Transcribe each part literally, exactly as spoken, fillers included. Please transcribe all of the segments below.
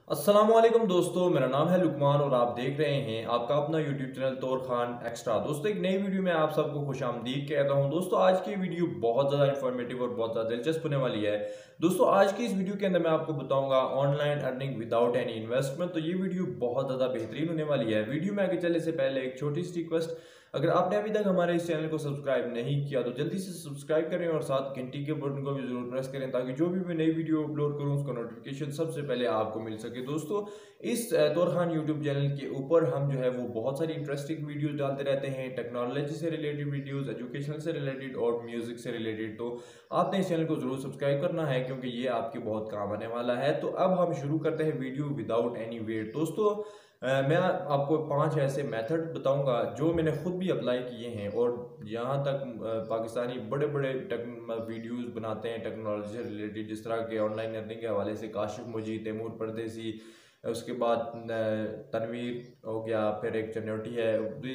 अस्सलाम वालेकुम दोस्तों, मेरा नाम है लुकमान और आप देख रहे हैं आपका अपना यूट्यूब चैनल तौर खान एक्स्ट्रा। दोस्तों, एक नई वीडियो में आप सबको खुशामदीद कहता हूं। दोस्तों, आज की वीडियो बहुत ज़्यादा इन्फॉर्मेटिव और बहुत ज़्यादा दिलचस्प होने वाली है। दोस्तों, आज की इस वीडियो के अंदर मैं आपको बताऊंगा online earning without any investment. तो ये वीडियो बहुत ज़्यादा बेहतरीन होने वाली है। वीडियो में आगे चलने से पहले एक छोटी सी रिक्वेस्ट, अगर आपने अभी तक हमारे इस चैनल को सब्सक्राइब नहीं किया तो जल्दी से सब्सक्राइब करें और साथ घंटी के बटन को भी जरूर प्रेस करें ताकि जो भी मैं नई वीडियो अपलोड करूं उसका नोटिफिकेशन सबसे पहले आपको मिल सके। दोस्तों, इस तौर खान यूट्यूब चैनल के ऊपर हम जो है वो बहुत सारी इंटरेस्टिंग वीडियोस डालते रहते हैं, टेक्नोलॉजी से रिलेटेड वीडियोस, एजुकेशन से रिलेटेड और म्यूजिक से रिलेटेड। तो आपने इस चैनल को जरूर सब्सक्राइब करना है क्योंकि ये आपके बहुत काम आने वाला है। तो अब हम शुरू करते हैं वीडियो विदाउट एनी वेट। दोस्तों, अ, मैं आपको पांच ऐसे मेथड बताऊंगा जो मैंने खुद भी अप्लाई किए हैं और यहाँ तक अ, पाकिस्तानी बड़े बड़े वीडियोस बनाते हैं टेक्नोलॉजी से रिलेटेड, जिस तरह के ऑनलाइन अर्निंग के हवाले से काशिफ मुजीद, तैमूर परदेसी, उसके बाद अ, तनवीर हो गया, फिर एक चन्योटी है,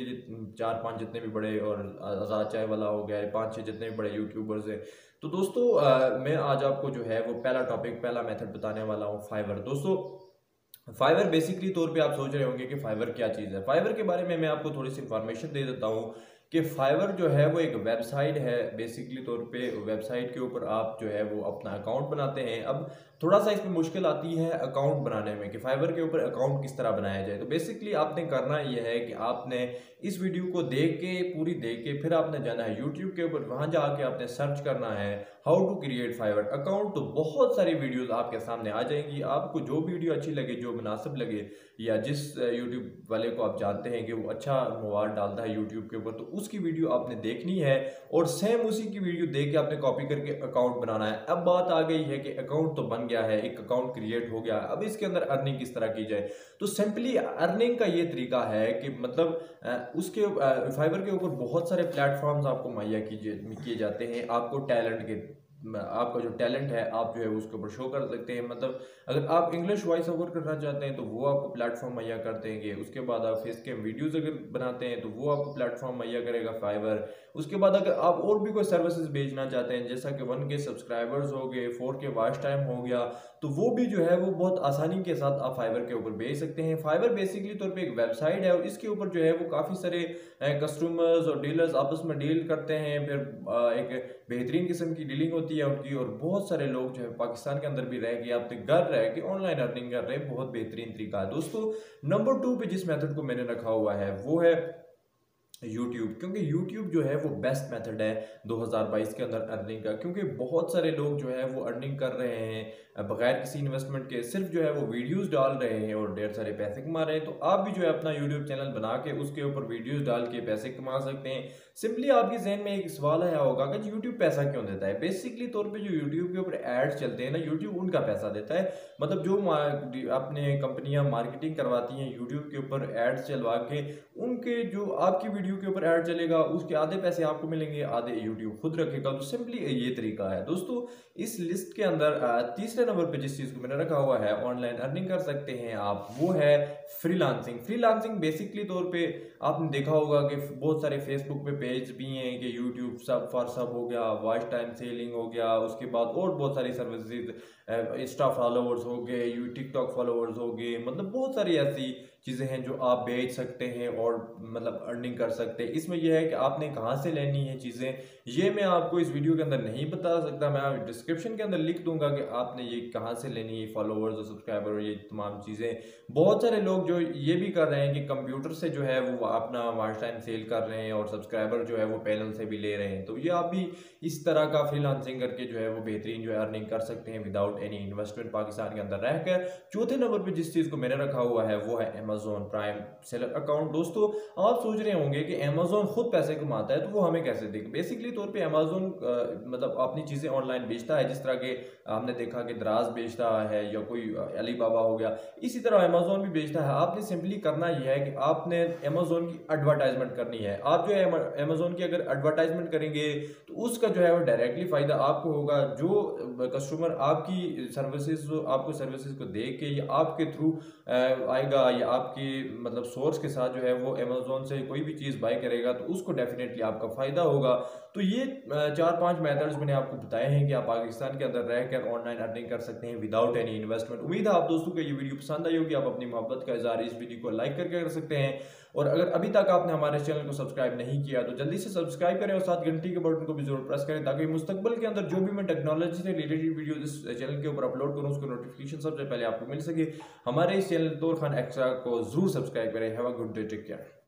ये चार पांच जितने भी बड़े, और आज़ाद चाय वाला हो गया, पांच छः जितने भी बड़े यूट्यूबर्स हैं। तो दोस्तों, अ, मैं आज आपको जो है वो पहला टॉपिक, पहला मेथड बताने वाला हूँ, फाइवर। दोस्तों, फाइवर बेसिकली तौर पे आप सोच रहे होंगे कि फाइवर क्या चीज़ है। फाइवर के बारे में मैं आपको थोड़ी सी इंफॉर्मेशन दे देता हूँ कि फाइवर जो है वो एक वेबसाइट है। बेसिकली तौर पे वेबसाइट के ऊपर आप जो है वो अपना अकाउंट बनाते हैं। अब थोड़ा सा इसमें मुश्किल आती है अकाउंट बनाने में कि फाइवर के ऊपर अकाउंट किस तरह बनाया जाए। तो बेसिकली आपने करना यह है कि आपने इस वीडियो को देख के, पूरी देख के, फिर आपने जाना है यूट्यूब के ऊपर, वहां जाके आपने सर्च करना है how to create Fiverr account. तो बहुत सारी वीडियोस आपके सामने आ जाएंगी। आपको जो वीडियो अच्छी लगे, जो मुनासिब लगे, या जिस यूट्यूब वाले को आप जानते हैं कि वो अच्छा मवाद डालता है यूट्यूब के ऊपर, तो उसकी वीडियो आपने देखनी है और सेम उसी की वीडियो देख के आपने कॉपी करके अकाउंट बनाना है। अब बात आ गई है कि अकाउंट तो बन गया है, एक अकाउंट क्रिएट हो गया, अब इसके अंदर अर्निंग किस तरह की जाए। तो सिंपली अर्निंग का ये तरीका है कि मतलब अ, उसके फाइवर के ऊपर बहुत सारे प्लेटफॉर्म्स आपको मुहैया किए जाते हैं। आपको टैलेंट के आपका जो टैलेंट है आप जो है उसके ऊपर शो कर सकते हैं। मतलब अगर आप इंग्लिश वॉइस ओवर करना चाहते हैं तो वो आपको प्लेटफॉर्म मुहैया कर देंगे। उसके बाद आप फेस कैम वीडियोस अगर बनाते हैं तो वो आपको प्लेटफॉर्म मुहैया करेगा फाइवर। उसके बाद अगर आप और भी कोई सर्विसेज भेजना चाहते हैं, जैसा कि वन के सब्सक्राइबर्स हो गए, फोर के वॉच टाइम हो गया, तो वो भी जो है वो बहुत आसानी के साथ आप फाइवर के ऊपर भेज सकते हैं। फाइवर बेसिकली तौर पे एक वेबसाइट है और इसके ऊपर जो है वो काफ़ी सारे कस्टमर्स और डीलर्स आपस में डील करते हैं। फिर एक बेहतरीन किस्म की डीलिंग होती है उनकी, और बहुत सारे लोग जो है पाकिस्तान के अंदर भी रह के, अपने घर रह के ऑनलाइन अर्निंग कर रहे हैं। बहुत बेहतरीन तरीका है। दोस्तों, नंबर टू पे जिस मेथड को मैंने रखा हुआ है वो है यूट्यूब, क्योंकि यूट्यूब जो है वो बेस्ट मेथड है दो हज़ार बाईस के अंदर अर्निंग का। क्योंकि बहुत सारे लोग जो है वो अर्निंग कर रहे हैं बगैर किसी इन्वेस्टमेंट के, सिर्फ जो है वो वीडियोस डाल रहे हैं और ढेर सारे पैसे कमा रहे हैं। तो आप भी जो है अपना यूट्यूब चैनल बना के उसके ऊपर वीडियोस डाल के पैसे कमा सकते हैं। सिंपली आपके जहन में एक सवाल आया होगा कि यूट्यूब पैसा क्यों देता है। बेसिकली तौर पर जो यूट्यूब के ऊपर एड्स चलते हैं ना, यूट्यूब उनका पैसा देता है। मतलब जो अपने कंपनियां मार्केटिंग करवाती हैं यूट्यूब के ऊपर एड्स चलवा के, उनके जो आपकी वीडियो के ऊपर ऐड चलेगा उसके आधे पैसे आपको मिलेंगे, आधे यूट्यूब खुद रखेगा। तो सिंपली ये तरीका है। दोस्तों, इस लिस्ट के अंदर तीसरे नंबर पे जिस चीज को मैंने रखा हुआ है ऑनलाइन अर्निंग कर सकते हैं आप, वो है फ्रीलांसिंग। फ्रीलांसिंग बेसिकली तौर पे आपने देखा होगा कि बहुत सारे फेसबुक पे पेज भी हैं कि यूट्यूब सब फॉर सब हो गया, वॉच टाइम सेलिंग हो गया, उसके बाद और बहुत सारी सर्विसेज, इंस्टा फॉलोअर्स हो गए, यू टिकटॉक फॉलोअर्स हो गए। मतलब बहुत सारी ऐसी चीज़ें हैं जो आप बेच सकते हैं और मतलब अर्निंग कर सकते हैं। इसमें यह है कि आपने कहाँ से लेनी है चीज़ें, ये मैं आपको इस वीडियो के अंदर नहीं बता सकता। मैं डिस्क्रिप्शन के अंदर लिख दूंगा कि आपने ये कहाँ से लेनी है, फॉलोअर्स और सब्सक्राइबर और ये तमाम चीज़ें। बहुत सारे लोग जो ये भी कर रहे हैं कि कंप्यूटर से जो है वो अपना वॉच टाइम सेल कर रहे हैं और सब्सक्राइबर जो है वो पैनल से भी ले रहे हैं। तो ये आप भी इस तरह का फ्रीलांसिंग करके जो है वो बेहतरीन जो है अर्निंग कर सकते हैं विदाउट एनी इन्वेस्टमेंट पाकिस्तान के अंदर रहकर। चौथे नंबर पर जिस चीज़ को मैंने रखा हुआ है वो है अमेज़न प्राइम सेलर अकाउंट। दोस्तों, आप सोच रहे होंगे कि अमेज़न खुद पैसे कमाता है तो वो हमें कैसे देगा। बेसिकली तौर पे अमेज़न मतलब अपनी चीज़ें ऑनलाइन बेचता है, जिस तरह के हमने देखा कि दराज बेचता है या कोई अली बाबा हो गया, इसी तरह अमेज़न भी बेचता है। आपने सिंपली करना यह है कि आपने अमेज़न की एडवर्टाइजमेंट करनी है। आप जो है अमेज़न की अगर एडवर्टाइजमेंट करेंगे तो उसका जो है वो डायरेक्टली फ़ायदा आपको होगा। जो कस्टमर आपकी सर्विसेज आपको सर्विसेज को देख के या आपके थ्रू आएगा या आपकी मतलब सोर्स के साथ जो है वो अमेज़न से कोई भी चीज़ चीज़ बाय करेगा तो उसको डेफिनेटली आपका फ़ायदा होगा। तो ये चार पांच मेथड्स मैंने आपको बताए हैं कि आप पाकिस्तान के अंदर रहकर ऑनलाइन अर्निंग कर सकते हैं विदाउट एनी इन्वेस्टमेंट। उम्मीद है आप दोस्तों को ये वीडियो पसंद आई होगी। आप अपनी मोहब्बत का इज़हार इस वीडियो को लाइक करके कर सकते हैं, और अगर अभी तक आपने हमारे चैनल को सब्सक्राइब नहीं किया तो जल्दी से सब्सक्राइब करें और साथ घंटी के बटन को भी जरूर प्रेस करें, ताकि मुस्तकबिल के अंदर जो भी मैं टेक्नोलॉजी से रिलेटेड वीडियो इस चैनल के ऊपर अपलोड करूं उसको नोटिफिकेशन सबसे पहले आपको मिल सके। हमारे इस चैनल तौर खान एक्स्ट्रा को जरूर सब्सक्राइब करें। Have a good day, take care.